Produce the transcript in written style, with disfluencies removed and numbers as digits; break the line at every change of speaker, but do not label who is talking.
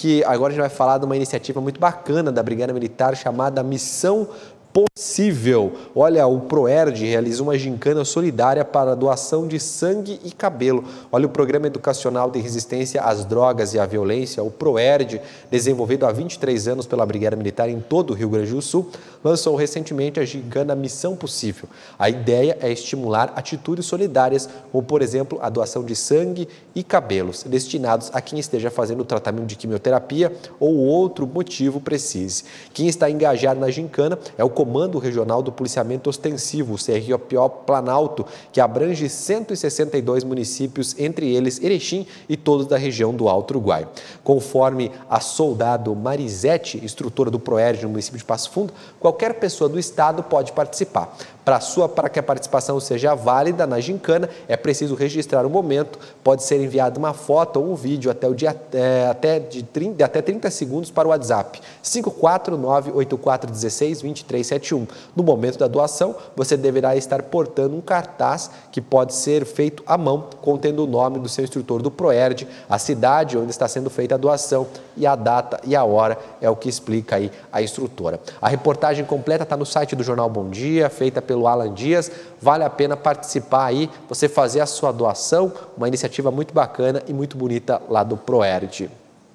que agora a gente vai falar de uma iniciativa muito bacana da Brigada Militar chamada Missão Possível. Olha, o Proerd realiza uma gincana solidária para a doação de sangue e cabelo. Olha, o Programa Educacional de Resistência às Drogas e à Violência, o Proerd, desenvolvido há 23 anos pela Brigada Militar em todo o Rio Grande do Sul, lançou recentemente a gincana Missão Possível. A ideia é estimular atitudes solidárias, como, por exemplo, a doação de sangue e cabelos, destinados a quem esteja fazendo o tratamento de quimioterapia ou outro motivo precise. Quem está engajado na gincana é o Comando Regional do Policiamento Ostensivo, o CRPO Planalto, que abrange 162 municípios, entre eles Erechim e todos da região do Alto Uruguai. Conforme a soldado Marisete, instrutora do Proerd no município de Passo Fundo, qualquer pessoa do estado pode participar. Para que a participação seja válida na gincana, é preciso registrar o momento, pode ser enviada uma foto ou um vídeo até 30 segundos para o WhatsApp 54984162371. No momento da doação, você deverá estar portando um cartaz que pode ser feito à mão, contendo o nome do seu instrutor do Proerd, a cidade onde está sendo feita a doação e a data e a hora é o que explica aí a instrutora. A reportagem completa está no site do Jornal Bom Dia, feita pelo Alan Dias. Vale a pena participar aí, você fazer a sua doação, uma iniciativa muito bacana e muito bonita lá do Proerd.